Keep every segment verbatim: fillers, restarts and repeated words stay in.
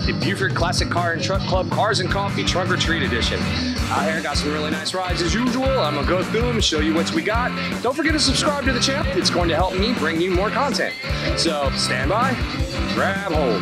the Beaufort Classic Car and Truck Club Cars and Coffee Trunk or Treat Edition. Out here, got some really nice rides as usual. I'm gonna go through them and show you what we got. Don't forget to subscribe to the channel. It's going to help me bring you more content. So stand by, grab hold.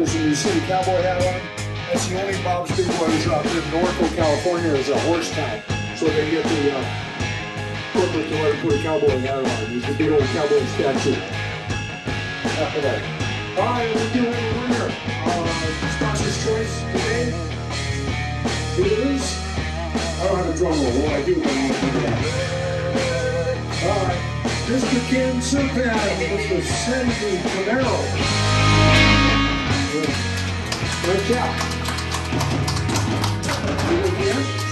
Bob's, and you see the cowboy hat on, that's the only Bob's Big Brothers out there in Norfolk, California. Is a horse town, so they get the uh, corporate to let them put a cowboy hat on. There's a big old cowboy statue after that. All right, we're doing a winner. Uh, sponsor's choice today is, I don't have a drum roll. Well, I do, but I'm going to do that. All right. Mister Ken Surpan, Mister Sandy Camaro. Great job. You look here?